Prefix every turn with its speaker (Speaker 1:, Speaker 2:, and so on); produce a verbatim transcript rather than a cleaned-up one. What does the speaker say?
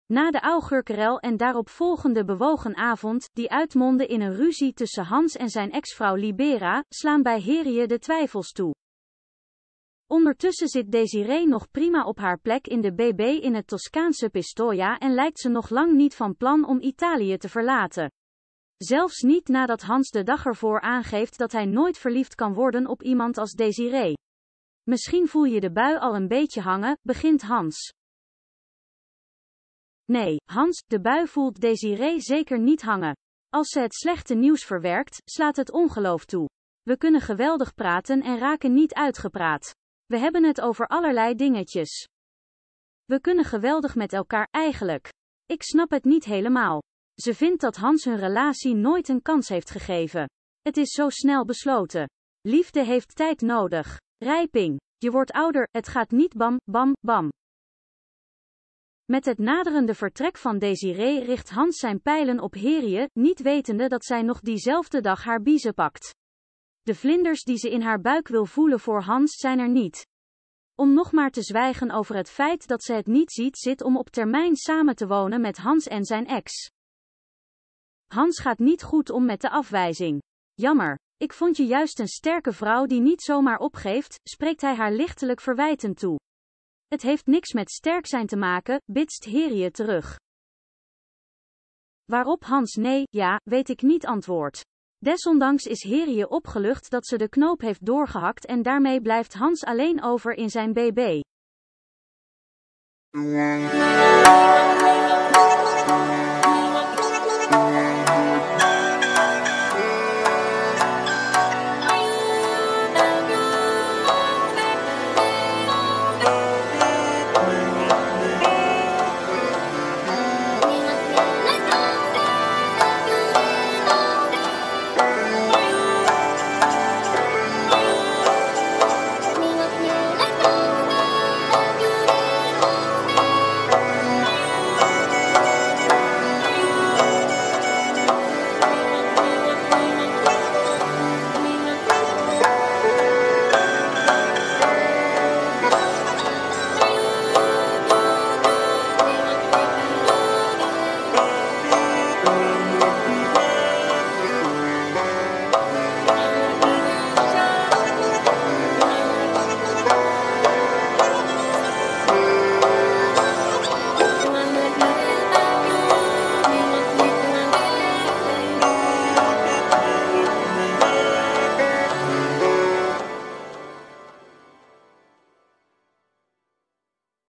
Speaker 1: Na de augurkerel en daarop volgende bewogen avond, die uitmondde in een ruzie tussen Hans en zijn ex-vrouw Libera, slaan bij Herie de twijfels toe. Ondertussen zit Desiree nog prima op haar plek in de B B in het Toscaanse Pistoia en lijkt ze nog lang niet van plan om Italië te verlaten. Zelfs niet nadat Hans de dag ervoor aangeeft dat hij nooit verliefd kan worden op iemand als Desiree. Misschien voel je de bui al een beetje hangen, begint Hans. Nee, Hans, de bui voelt Desiree zeker niet hangen. Als ze het slechte nieuws verwerkt, slaat het ongeloof toe. We kunnen geweldig praten en raken niet uitgepraat. We hebben het over allerlei dingetjes. We kunnen geweldig met elkaar, eigenlijk. Ik snap het niet helemaal. Ze vindt dat Hans hun relatie nooit een kans heeft gegeven. Het is zo snel besloten. Liefde heeft tijd nodig. Rijping. Je wordt ouder, het gaat niet bam, bam, bam. Met het naderende vertrek van Desiree richt Hans zijn pijlen op Herie, niet wetende dat zij nog diezelfde dag haar biezen pakt. De vlinders die ze in haar buik wil voelen voor Hans zijn er niet. Om nog maar te zwijgen over het feit dat ze het niet ziet zit om op termijn samen te wonen met Hans en zijn ex. Hans gaat niet goed om met de afwijzing. Jammer. Ik vond je juist een sterke vrouw die niet zomaar opgeeft, spreekt hij haar lichtelijk verwijtend toe. Het heeft niks met sterk zijn te maken, bitst Herie terug. Waarop Hans nee, ja, weet ik niet antwoordt. Desondanks is Herie opgelucht dat ze de knoop heeft doorgehakt en daarmee blijft Hans alleen over in zijn B B.